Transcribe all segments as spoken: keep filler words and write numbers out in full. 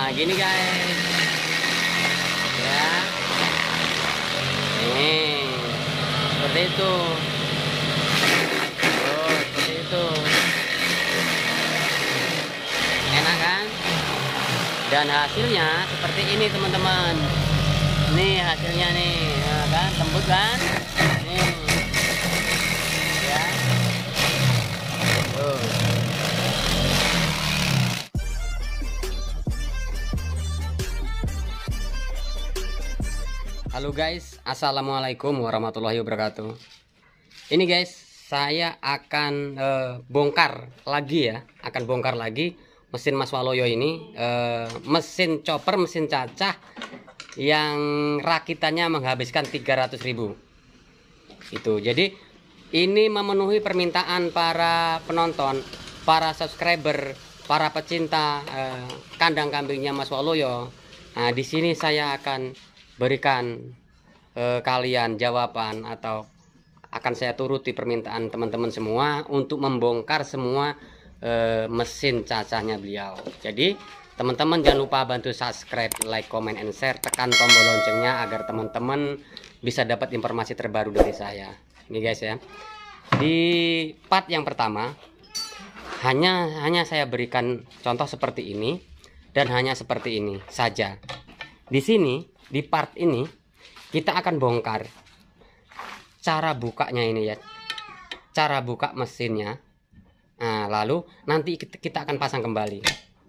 Nah, gini guys. Ya. Nih. Seperti itu. Oh, seperti itu. Enak kan? Dan hasilnya seperti ini teman-teman. Nih hasilnya nih, ya kan? Lembut kan? Nih. Ya. Tuh. Halo guys, assalamualaikum warahmatullahi wabarakatuh. Ini guys, saya akan eh, bongkar lagi ya, akan bongkar lagi mesin Mas Waloyo ini, eh, mesin chopper, mesin cacah yang rakitannya menghabiskan tiga ratus ribu. Itu. Jadi ini memenuhi permintaan para penonton, para subscriber, para pecinta eh, kandang kambingnya Mas Waloyo. Nah, di sini saya akan berikan eh, kalian jawaban atau akan saya turuti permintaan teman-teman semua untuk membongkar semua eh, mesin cacahnya beliau. Jadi teman-teman jangan lupa bantu subscribe, like, comment, and share, tekan tombol loncengnya agar teman-teman bisa dapat informasi terbaru dari saya. Ini guys ya. Di part yang pertama hanya hanya saya berikan contoh seperti ini dan hanya seperti ini saja. Di sini di part ini kita akan bongkar cara bukanya ini ya, cara buka mesinnya. Nah, lalu nanti kita akan pasang kembali.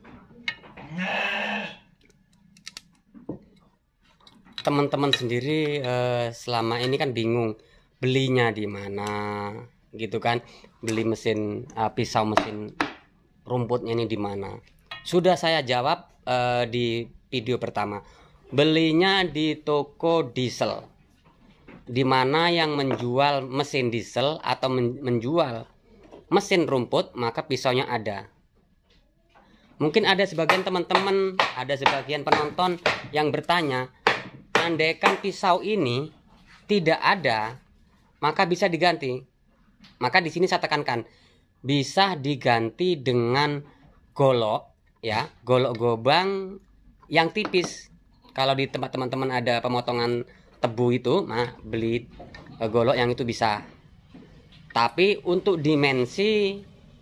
Teman-teman sendiri eh, selama ini kan bingung belinya di mana, gitu kan? Beli mesin eh, pisau mesin rumputnya ini di mana? Sudah saya jawab eh, di video pertama. Belinya di toko diesel, dimana yang menjual mesin diesel atau menjual mesin rumput, maka pisaunya ada. Mungkin ada sebagian teman-teman, ada sebagian penonton yang bertanya, andaikan pisau ini tidak ada, maka bisa diganti. Maka di sini saya tekankan, bisa diganti dengan golok, ya, golok gobang yang tipis. Kalau di tempat teman-teman ada pemotongan tebu itu, nah beli golok yang itu bisa. Tapi untuk dimensi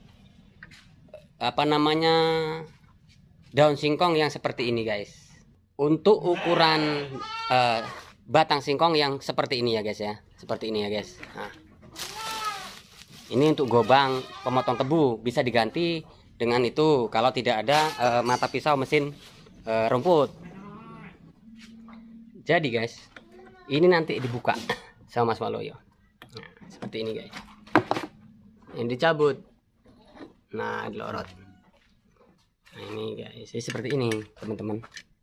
apa namanya daun singkong yang seperti ini guys, untuk ukuran eh, batang singkong yang seperti ini ya guys ya, seperti ini ya guys. Nah, ini untuk gobang pemotong tebu bisa diganti dengan itu kalau tidak ada eh, mata pisau mesin eh, rumput. Jadi guys, ini nanti dibuka sama Mas Waloyo. Nah, seperti ini guys. Ini dicabut. Nah, dilorot. Nah, ini guys, ini seperti ini, teman-teman.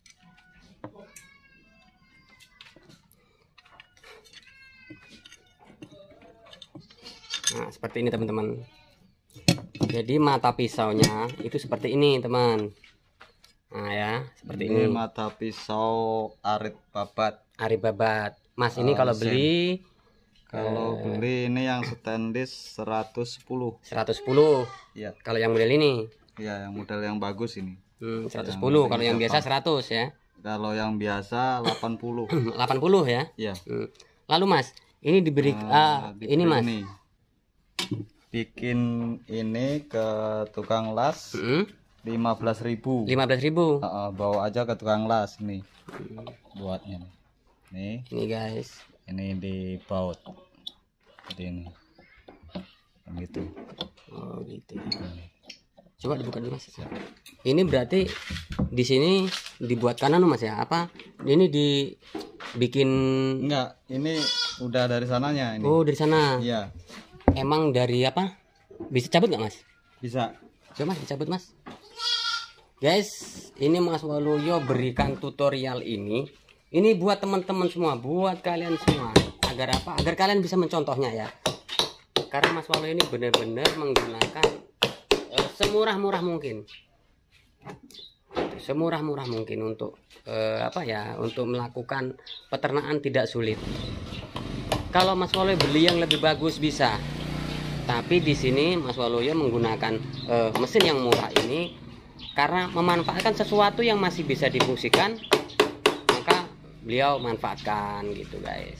Nah, seperti ini, teman-teman. Jadi mata pisaunya itu seperti ini, teman. Nah ya, seperti ini. Ini mata pisau arit babat. Arit babat. Mas, ini uh, kalau mesin. beli kalau uh, beli ini yang stainless seratus sepuluh. seratus sepuluh. Iya. Kalau yang model ini? Iya, yang model yang bagus ini. Hmm, seratus sepuluh. Kalau yang biasa seratus ya. Kalau yang biasa delapan puluh. delapan puluh ya? Iya. Hmm. Lalu Mas, ini diberi uh, uh, ini Mas. Ini. Bikin ini ke tukang las. Hmm? lima belas ribu. lima belas ribu. Uh, uh, bawa aja ke tukang las nih. Hmm. Buatnya nih. Nih. Ini guys. Ini dibaut. Seperti ini. Gitu. Oh, gitu. Coba dibuka dulu Mas. Ini berarti di sini dibuat kanan Mas ya? Apa? Ini dibikin enggak, ini udah dari sananya ini. Oh, dari sana. Iya. Emang dari apa? Bisa cabut nggak Mas? Bisa. Coba Mas, dicabut Mas. Guys, ini Mas Waloyo berikan tutorial ini. Ini buat teman-teman semua, buat kalian semua. Agar apa? Agar kalian bisa mencontohnya ya. Karena Mas Waloyo ini benar-benar menggunakan uh, semurah-murah mungkin. Semurah-murah mungkin untuk uh, apa ya? Untuk melakukan peternakan tidak sulit. Kalau Mas Waloyo beli yang lebih bagus bisa. Tapi di sini Mas Waloyo menggunakan uh, mesin yang murah ini karena memanfaatkan sesuatu yang masih bisa difungsikan, maka beliau manfaatkan gitu guys.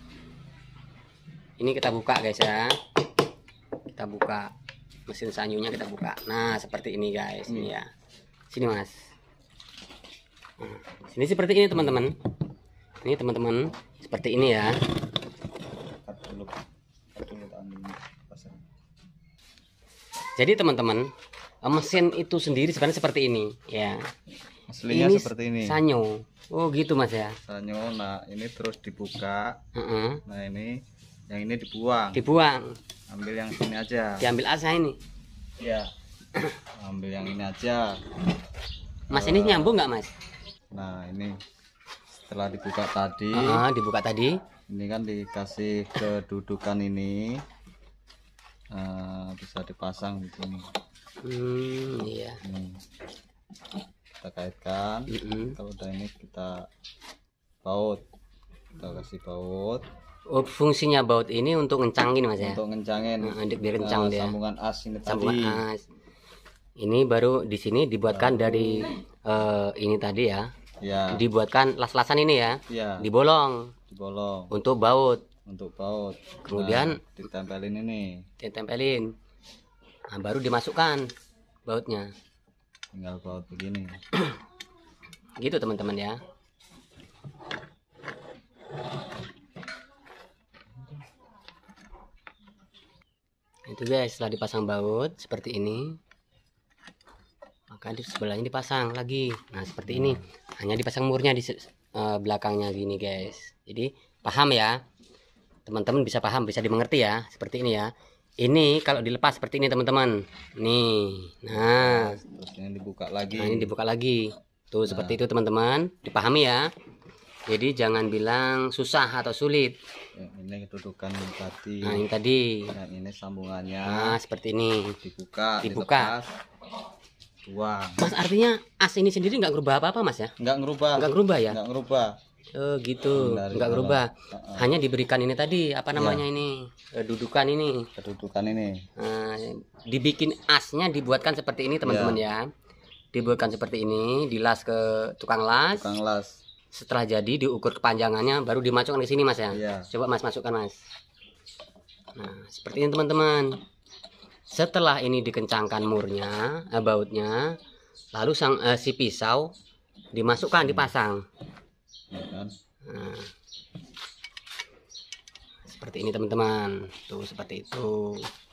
Ini kita buka guys ya, kita buka mesin sanyunya, kita buka. Nah seperti ini guys. Ini ya, sini mas. Nah, sini seperti ini teman-teman. Ini teman-teman seperti ini ya. Jadi teman-teman, mesin itu sendiri sebenarnya seperti ini ya. Aslinya ini seperti ini. Sanyo. Oh gitu mas ya. Sanyo. Nah ini terus dibuka. Uh -uh. Nah ini yang ini dibuang. Dibuang. Ambil yang sini aja. Diambil aja ini. Ya. Ambil yang ini aja. Mas uh, ini nyambung nggak mas? Nah ini setelah dibuka tadi. Uh -uh, dibuka tadi. Ini kan dikasih kedudukan ini. Uh, bisa dipasang di sini. Hmm, iya. Hmm. Kita kaitkan. Mm -hmm. Kalau udah ini kita baut. Kita kasih baut. Oh, fungsinya baut ini untuk ngencangin mas ya? Untuk ngencangin. Nah, untuk biar kencang uh, dia. Sambungan as ini Sambungan tadi. as. Ini baru di sini dibuatkan baru. dari uh, ini tadi ya. Ya. Dibuatkan las-lasan ini ya. Ya. Dibolong. Dibolong. Untuk baut. Untuk baut. Kemudian nah, ditempelin ini. Ditempelin. Nah, baru dimasukkan bautnya. Tinggal baut begini. Gitu teman-teman ya. Itu guys, setelah dipasang baut seperti ini, maka di sebelahnya dipasang lagi. Nah seperti ini, hanya dipasang murnya di uh, belakangnya gini guys. Jadi paham ya, teman-teman bisa paham, bisa dimengerti ya, seperti ini ya. Ini kalau dilepas seperti ini teman-teman. Nih, nah, terus ini dibuka lagi. Nah ini dibuka lagi. Tuh nah. Seperti itu teman-teman, dipahami ya. Jadi jangan bilang susah atau sulit. Ini kedudukan yang tadi. Nah ini tadi. Yang ini sambungannya. Nah seperti ini. Dibuka. Dibuka. Buang. Mas artinya as ini sendiri nggak ngerubah apa-apa mas ya? Nggak ngerubah. Nggak ngerubah ya? Nggak ngerubah. Oh gitu, Dari nggak ngerubah. Uh -uh. Hanya diberikan ini tadi apa namanya ya. Ini kedudukan ini. Kedudukan ini. Nah, dibikin asnya dibuatkan seperti ini teman-teman ya. ya. Dibuatkan seperti ini, dilas ke tukang las. Tukang las. Setelah jadi diukur kepanjangannya baru dimasukkan ke sini mas ya. ya. Coba mas masukkan mas. Nah seperti ini teman-teman. Setelah ini dikencangkan murnya, bautnya, lalu sang eh, si pisau dimasukkan, dipasang. Ya kan? Nah, seperti ini teman-teman. Tuh seperti itu.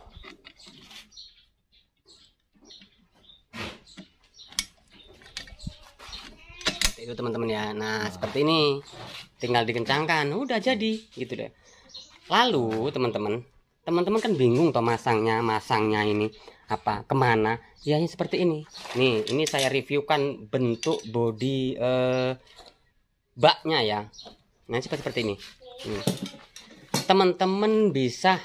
Seperti itu teman-teman ya. Nah seperti ini, tinggal dikencangkan, udah jadi gitu deh. Lalu teman-teman, teman-teman kan bingung toh masangnya, masangnya ini apa, kemana? Ya ini seperti ini. Nih, ini saya reviewkan bentuk body eh, baknya ya. Nah seperti ini. Teman-teman bisa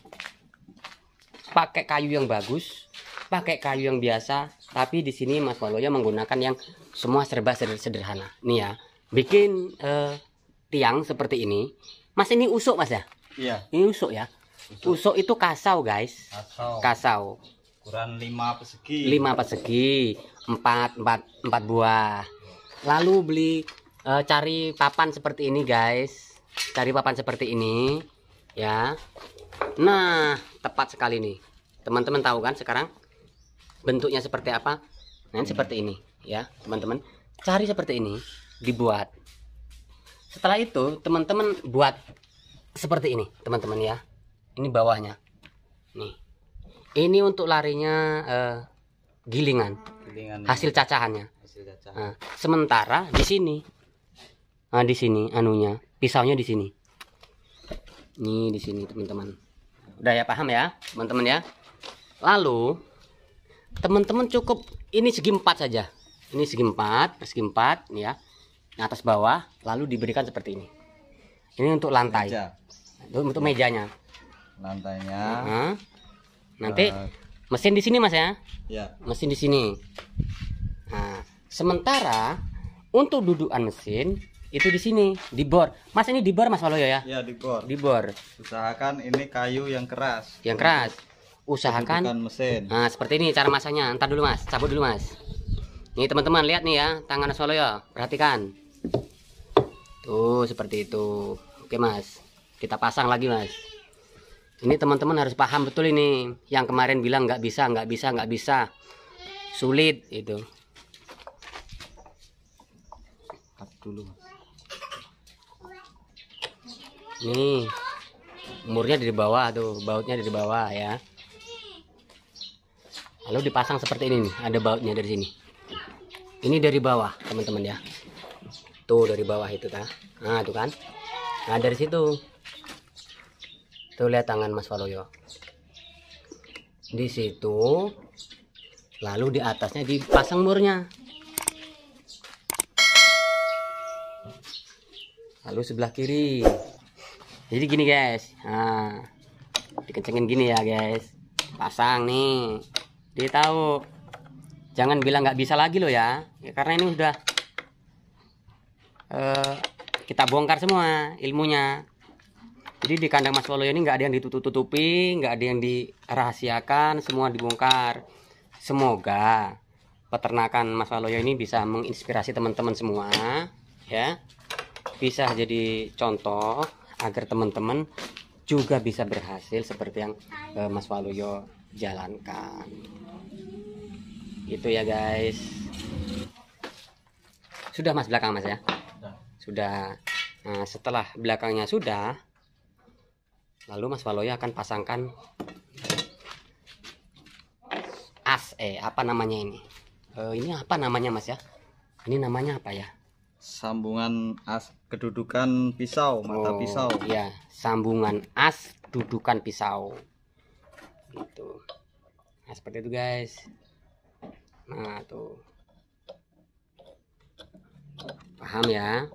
pakai kayu yang bagus, pakai kayu yang biasa. Tapi di sini Mas Waluyo menggunakan yang semua serba sederhana. Nih ya, bikin eh, tiang seperti ini. Mas ini usuk mas ya? Iya. Ini usuk ya. Usuk, usuk itu kasau guys. Kasau. Kasau. Ukuran lima persegi. lima persegi, empat empat empat buah. Lalu beli Uh, cari papan seperti ini guys, cari papan seperti ini ya. Nah tepat sekali nih teman-teman, tahu kan sekarang bentuknya seperti apa. Nah ini seperti ini ya teman-teman, cari seperti ini, dibuat. Setelah itu teman-teman buat seperti ini teman-teman ya. Ini bawahnya nih, ini untuk larinya uh, gilingan, gilingan hasil cacahannya. Hasil cacahan. Nah, sementara di sini, nah di sini anunya, pisaunya di sini. Nih di sini teman-teman. Udah ya, paham ya teman-teman ya. Lalu teman-teman cukup ini segi empat saja. Ini segi empat, segi empat nih ya. Nah, atas bawah lalu diberikan seperti ini. Ini untuk lantai. Meja. Untuk mejanya. Lantainya. Nah, nanti uh, mesin di sini Mas ya. Ya. Mesin di sini. Nah, sementara untuk dudukan mesin itu di sini, di bor. Mas ini di bor Mas Waluyo ya? Iya, di bor. Di bor. Usahakan ini kayu yang keras. Yang keras. Usahakan mesin. Nah, seperti ini cara masangnya. Entar dulu Mas, cabut dulu Mas. Nih teman-teman, lihat nih ya tangan Mas Waluyo, perhatikan. Tuh seperti itu. Oke Mas, kita pasang lagi Mas. Ini teman-teman harus paham betul ini. Yang kemarin bilang nggak bisa, nggak bisa, nggak bisa, sulit itu. Cut dulu. Nih, umurnya di bawah tuh, bautnya di bawah ya. Lalu dipasang seperti ini nih, ada bautnya dari sini. Ini dari bawah teman-teman ya. Tuh dari bawah itu ta. Nah tuh kan. Nah dari situ. Tuh lihat tangan Mas Waluyo. Di situ. Lalu di atasnya dipasang murnya. Lalu sebelah kiri. Jadi gini guys. Nah, dikencengin gini ya guys. Pasang nih. Dia tahu. Jangan bilang nggak bisa lagi loh ya. Ya karena ini udah uh, kita bongkar semua ilmunya. Jadi di kandang Mas Waluyo ini nggak ada yang ditutup-tutupi, nggak ada yang dirahasiakan, semua dibongkar. Semoga peternakan Mas Waluyo ini bisa menginspirasi teman-teman semua, ya. Bisa jadi contoh agar teman-teman juga bisa berhasil seperti yang uh, Mas Waluyo jalankan. Itu ya guys. Sudah Mas belakang Mas ya? Sudah. Nah, setelah belakangnya sudah, lalu Mas Waluyo akan pasangkan as eh apa namanya ini? Eh, ini apa namanya Mas ya? Ini namanya apa ya? Sambungan as kedudukan pisau, mata Oh, pisau. Iya, sambungan as dudukan pisau. Gitu. Nah, seperti itu guys. Nah tuh, paham ya?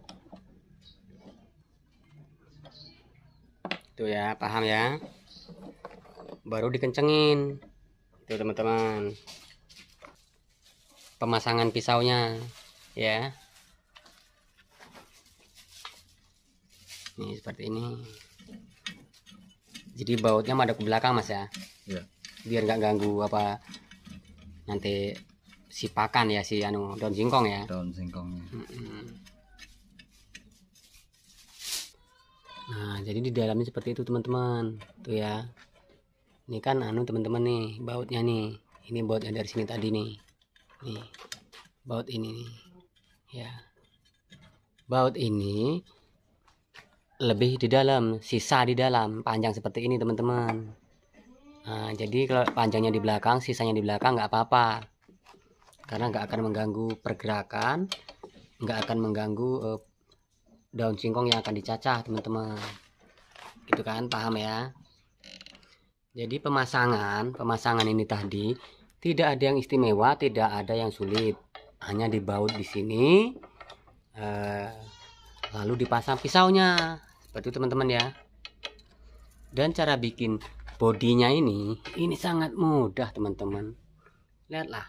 Tuh ya, paham ya? Baru dikencengin. Tuh teman-teman, pemasangan pisaunya ya. Nih seperti ini. Jadi bautnya madep ke belakang Mas ya. Ya. Biar nggak ganggu apa nanti si pakan ya, si anu daun singkong ya. Daun singkongnya. Nah jadi di dalamnya seperti itu teman-teman. Tuh ya. Ini kan anu teman-teman nih, bautnya nih. Ini bautnya dari sini tadi nih. Nih. Baut ini nih. Ya. Baut ini lebih di dalam, sisa di dalam, panjang seperti ini teman-teman. Nah, jadi kalau panjangnya di belakang, sisanya di belakang nggak apa-apa. Karena nggak akan mengganggu pergerakan, nggak akan mengganggu uh, daun singkong yang akan dicacah teman-teman. Gitu kan, paham ya? Jadi pemasangan, pemasangan ini tadi tidak ada yang istimewa, tidak ada yang sulit. Hanya dibaut di sini, uh, lalu dipasang pisaunya, seperti itu teman-teman ya. Dan cara bikin bodinya ini, ini sangat mudah teman-teman. Lihatlah.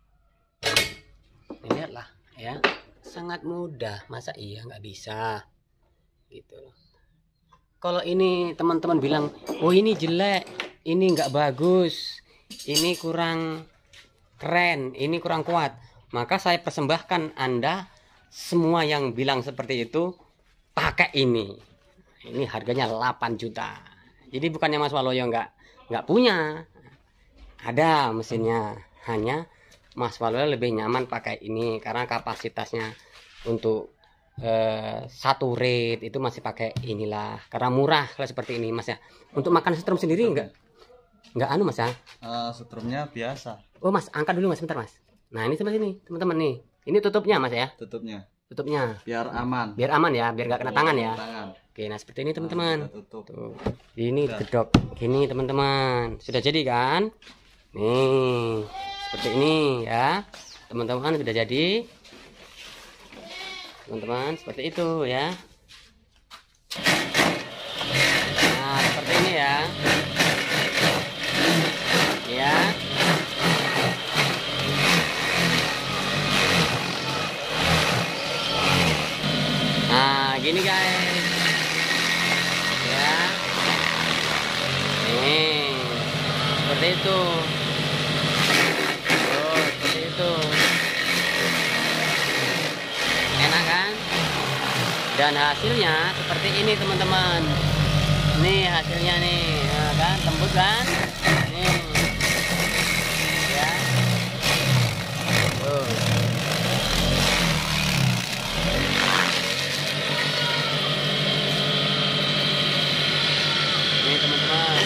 Lihatlah ya, sangat mudah. Masa iya nggak bisa gitu. Kalau ini teman-teman bilang, oh ini jelek, ini nggak bagus, ini kurang keren, ini kurang kuat, maka saya persembahkan Anda semua yang bilang seperti itu pakai ini. Ini harganya delapan juta. Jadi bukannya Mas Waluyo nggak nggak punya, ada mesinnya, hanya Mas Waluyo lebih nyaman pakai ini karena kapasitasnya untuk eh, satu rate itu masih pakai inilah, karena murah kalau seperti ini Mas ya. Untuk makan setrum sendiri enggak enggak anu Mas ya? Uh, setrumnya biasa. Oh Mas, angkat dulu Mas, sebentar Mas. Nah ini seperti ini teman-teman nih. Ini tutupnya Mas ya? Tutupnya. Tutupnya. Biar aman. Biar aman ya, biar nggak kena Biar tangan ya. Tangan. Oke, nah seperti ini teman-teman. Nah, tutup. Tuh. Ini Sudah. gedok gini teman-teman. Sudah jadi kan? Nih, seperti ini ya. Teman-teman sudah jadi. Teman-teman, seperti itu ya. Nah, seperti ini ya. Ya. Nah, gini guys. Ya. Nih. Seperti itu. Oh, seperti itu. Dan hasilnya seperti ini teman-teman. Nih hasilnya nih, nah, kan tembus kan? Nih, ya. Tuh. Nih teman-teman.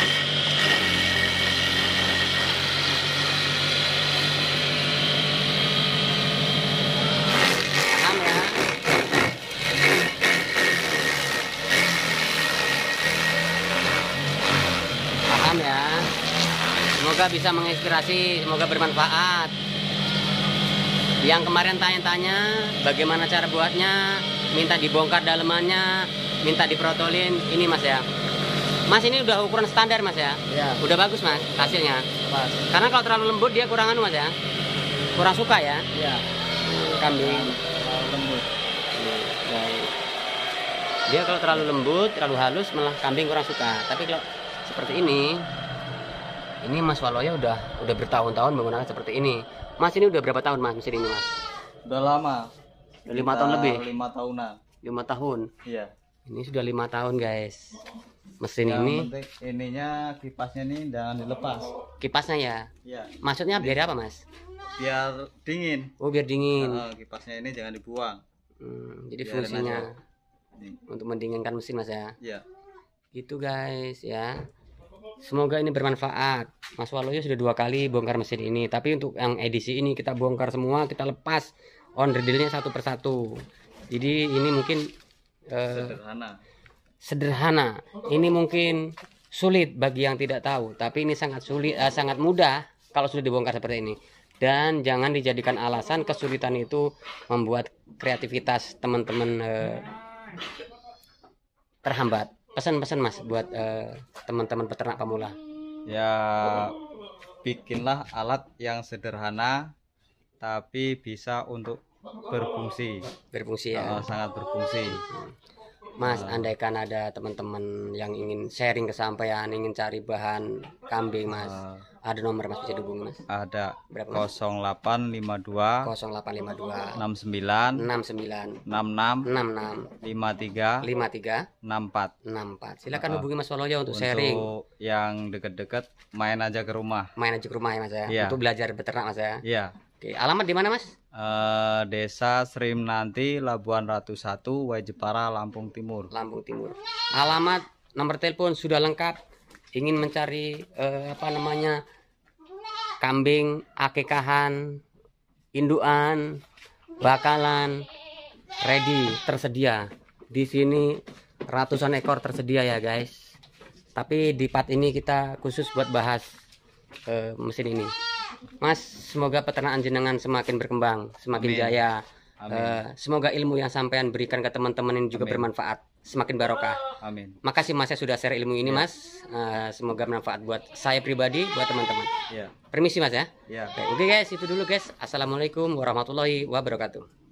Paham ya? Paham ya? Semoga bisa menginspirasi, semoga bermanfaat. Yang kemarin tanya-tanya bagaimana cara buatnya, minta dibongkar dalemannya, minta diprotolin, ini mas ya. Mas ini udah ukuran standar mas ya? Ya, Udah bagus mas hasilnya. pas. Karena kalau terlalu lembut dia kurang anu mas ya, kurang suka ya Ya, kambing. terlalu lembut. Baik. Dia kalau terlalu lembut, terlalu halus malah kambing kurang suka. Tapi kalau seperti ini, ini Mas Waloyo udah udah bertahun-tahun menggunakan seperti ini. Mas ini udah berapa tahun mas mesin ini mas? Udah lama. Udah lima tahun lebih. Lima tahunan. Lima tahun. Iya. Ini sudah lima tahun guys. Mesin Yang ini penting ininya kipasnya nih jangan dilepas. kipasnya ya. Iya. Maksudnya biar apa mas? Biar dingin. Oh biar dingin. Nah, kipasnya ini jangan dibuang. Hmm, jadi biarin fungsinya aja. Nih. untuk mendinginkan mesin mas ya. Iya. Gitu guys ya. Semoga ini bermanfaat. Mas Waloyo sudah dua kali bongkar mesin ini. Tapi untuk yang edisi ini kita bongkar semua, kita lepas onderdilnya satu persatu. Jadi ini mungkin eh, Sederhana. sederhana. Ini mungkin sulit bagi yang tidak tahu. Tapi ini sangat sulit, eh, sangat mudah kalau sudah dibongkar seperti ini. Dan jangan dijadikan alasan kesulitan itu membuat kreativitas teman-teman eh, terhambat. Pesan-pesan mas buat eh, teman-teman peternak pemula. Ya, bikinlah alat yang sederhana tapi bisa untuk berfungsi. Berfungsi ya. Eh, sangat berfungsi. Mas, andaikan ada teman-teman yang ingin sharing kesampaian, ingin cari bahan kambing mas, Eh, ada nomor mas bisa dihubungi mas? ada Berapa mas? nol delapan lima dua nol delapan lima dua enam sembilan enam sembilan enam enam enam enam lima tiga lima tiga enam empat. enam empat. Silakan Uh, hubungi Mas Waloyo untuk sharing. Untuk yang deket-deket main aja ke rumah. Main aja ke rumah ya mas ya, Iya. untuk belajar beternak mas ya. Iya. Oke, alamat di mana mas? Eh, Desa Srim Nanti, Labuan Ratu satu, Wajepara, Lampung Timur. Lampung Timur. Alamat, nomor telepon sudah lengkap. Ingin mencari eh, apa namanya kambing akekahan, induan, bakalan, ready, tersedia. Di sini ratusan ekor tersedia ya guys. Tapi di part ini kita khusus buat bahas eh, mesin ini. Mas, semoga peternakan jenengan semakin berkembang, semakin Amin. jaya. Amin. Eh, semoga ilmu yang sampean berikan ke teman-teman ini juga Amin. bermanfaat, semakin barokah. Amin. Makasih Mas ya sudah share ilmu ini Ya. Mas. Eh, semoga bermanfaat buat saya pribadi, buat teman-teman. Ya. Permisi Mas ya. Ya. Oke, oke guys, itu dulu guys. Assalamualaikum warahmatullahi wabarakatuh.